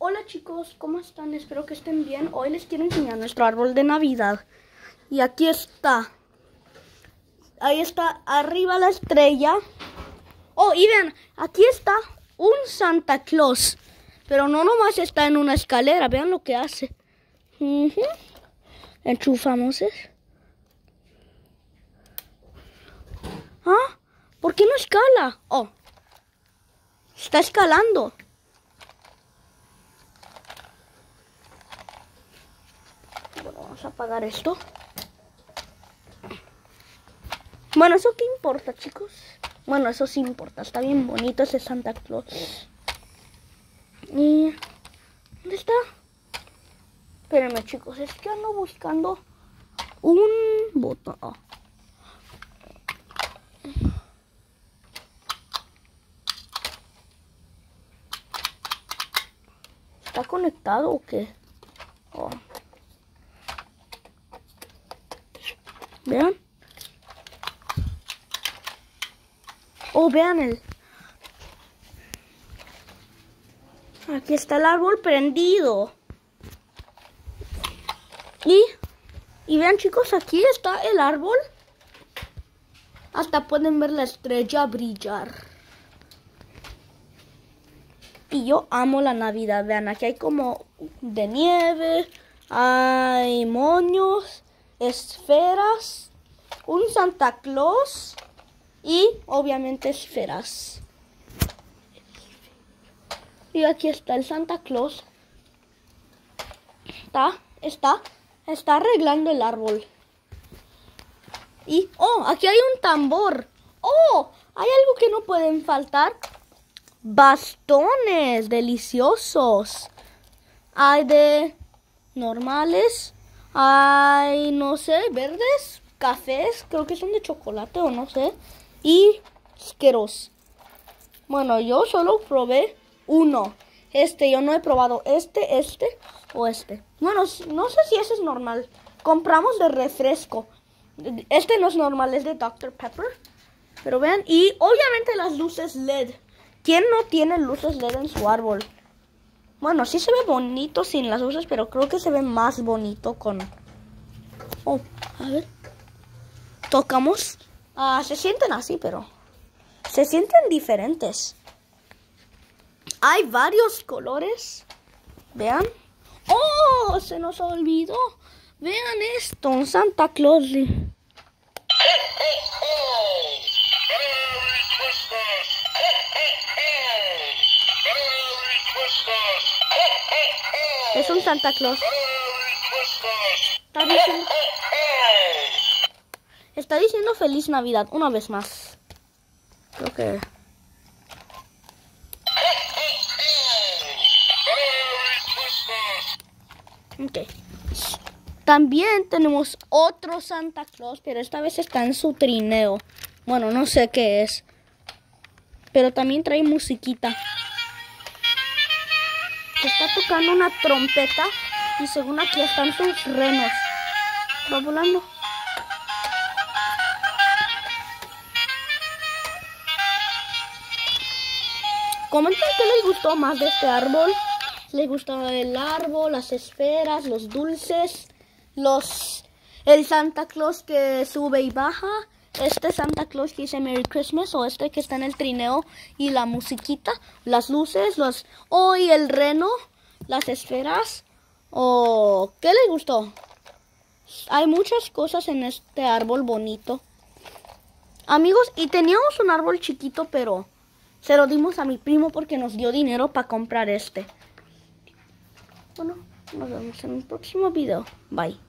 Hola chicos, ¿cómo están? Espero que estén bien. Hoy les quiero enseñar nuestro árbol de Navidad. Y aquí está. Ahí está, arriba la estrella. Oh, y vean, aquí está un Santa Claus. Pero no nomás está en una escalera, vean lo que hace. Enchufamos. ¿Ah? ¿Por qué no escala? Oh, está escalando. Bueno, vamos a apagar esto. Bueno, ¿eso qué importa, chicos? Bueno, eso sí importa. Está bien bonito ese Santa Claus. ¿Y dónde está? Espérenme, chicos. Es que ando buscando un botón. Oh. ¿Está conectado o qué? Oh. Vean. Oh, vean Aquí está el árbol prendido. Y vean, chicos, aquí está el árbol. Hasta pueden ver la estrella brillar. Y yo amo la Navidad. Vean, aquí hay como de nieve, hay moños, esferas, un Santa Claus y obviamente esferas. Y aquí está el Santa Claus. Está arreglando el árbol. Y, oh, aquí hay un tambor. Oh, hay algo que no pueden faltar. Bastones deliciosos. Hay de normales. Hay, no sé, verdes, cafés. Creo que son de chocolate o no sé. Y Skittles. Bueno, yo solo probé uno. Yo no he probado este o este. Bueno, no sé si ese es normal. Compramos de refresco. Este no es normal, es de Dr. Pepper. Pero vean, y obviamente las luces LED. ¿Quién no tiene luces LED en su árbol? Bueno, sí se ve bonito sin las luces, pero creo que se ve más bonito con... Oh, a ver. Tocamos. Se sienten así, pero... se sienten diferentes. Hay varios colores. Vean. ¡Oh! Se nos olvidó. Vean esto, un Santa Claus. Es un Santa Claus. Está diciendo Feliz Navidad una vez más. Creo que... ok. También tenemos otro Santa Claus, pero esta vez está en su trineo. Bueno, no sé qué es. Pero también trae musiquita. Está tocando una trompeta y según aquí están sus renos. Va volando. Comenten qué les gustó más de este árbol. ¿Les gustó el árbol, las esferas, los dulces, el Santa Claus que sube y baja? Este Santa Claus que dice Merry Christmas, o este que está en el trineo y la musiquita, las luces, y el reno, las esferas. ¿O qué les gustó? Hay muchas cosas en este árbol bonito. Amigos, y teníamos un árbol chiquito, pero se lo dimos a mi primo porque nos dio dinero para comprar este. Bueno, nos vemos en un próximo video. Bye.